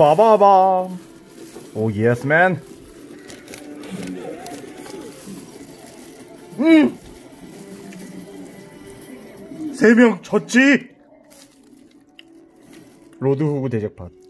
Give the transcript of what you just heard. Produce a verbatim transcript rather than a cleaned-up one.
빠바밤. 오 예스 맨. 음! 세 명 졌지? 로드 후브 대적판.